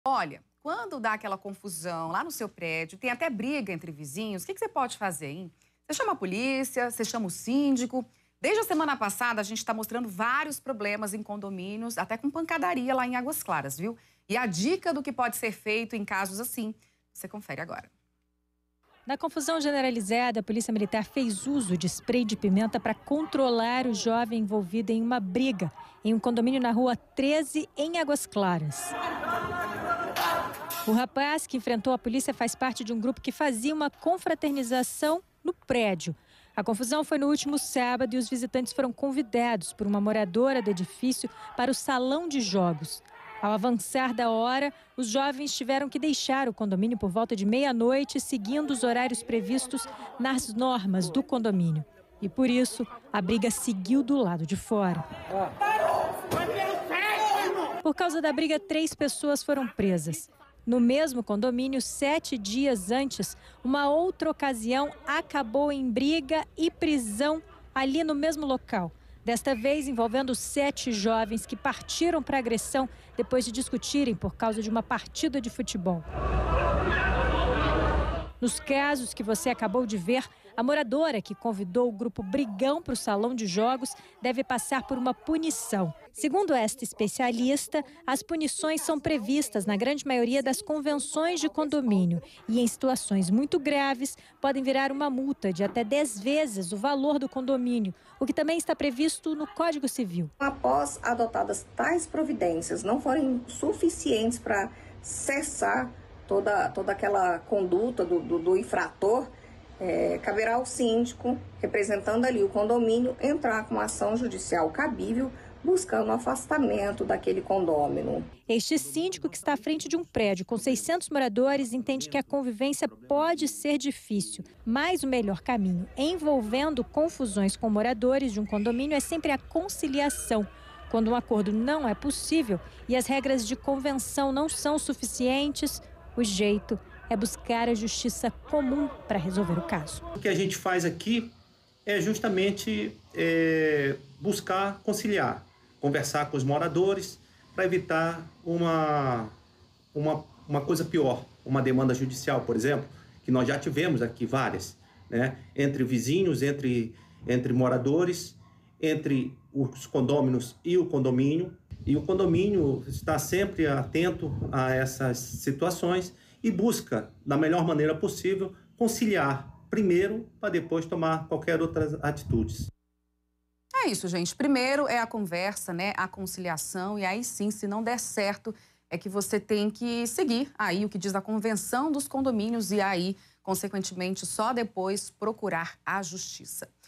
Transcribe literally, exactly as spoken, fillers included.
Olha, quando dá aquela confusão lá no seu prédio, tem até briga entre vizinhos, o que que você pode fazer, hein? Você chama a polícia, você chama o síndico. Desde a semana passada, a gente está mostrando vários problemas em condomínios, até com pancadaria lá em Águas Claras, viu? E a dica do que pode ser feito em casos assim, você confere agora. Na confusão generalizada, a Polícia Militar fez uso de spray de pimenta para controlar o jovem envolvido em uma briga em um condomínio na rua treze, em Águas Claras. O rapaz que enfrentou a polícia faz parte de um grupo que fazia uma confraternização no prédio. A confusão foi no último sábado e os visitantes foram convidados por uma moradora do edifício para o salão de jogos. Ao avançar da hora, os jovens tiveram que deixar o condomínio por volta de meia-noite, seguindo os horários previstos nas normas do condomínio. E por isso, a briga seguiu do lado de fora. Por causa da briga, três pessoas foram presas. No mesmo condomínio, sete dias antes, uma outra ocasião acabou em briga e prisão ali no mesmo local. Desta vez envolvendo sete jovens que partiram para a agressão depois de discutirem por causa de uma partida de futebol. Nos casos que você acabou de ver, a moradora que convidou o grupo brigão para o salão de jogos deve passar por uma punição. Segundo esta especialista, as punições são previstas na grande maioria das convenções de condomínio e, em situações muito graves, podem virar uma multa de até dez vezes o valor do condomínio, o que também está previsto no Código Civil. Após adotadas tais providências não forem suficientes para cessar toda, toda aquela conduta do, do, do infrator, é, caberá ao síndico, representando ali o condomínio, entrar com uma ação judicial cabível, buscando o afastamento daquele condômino. Este síndico, que está à frente de um prédio com seiscentos moradores, entende que a convivência pode ser difícil, mas o melhor caminho, envolvendo confusões com moradores de um condomínio, é sempre a conciliação. Quando um acordo não é possível e as regras de convenção não são suficientes, o jeito é buscar a justiça comum para resolver o caso. O que a gente faz aqui é justamente é, buscar conciliar, conversar com os moradores para evitar uma, uma, uma coisa pior, uma demanda judicial, por exemplo, que nós já tivemos aqui várias, né? Entre vizinhos, entre, entre moradores, entre os condôminos e o condomínio. E o condomínio está sempre atento a essas situações e busca, da melhor maneira possível, conciliar primeiro para depois tomar qualquer outra atitude. É isso, gente. Primeiro é a conversa, né? A conciliação. E aí sim, se não der certo, é que você tem que seguir aí o que diz a Convenção dos Condomínios e aí, consequentemente, só depois procurar a justiça.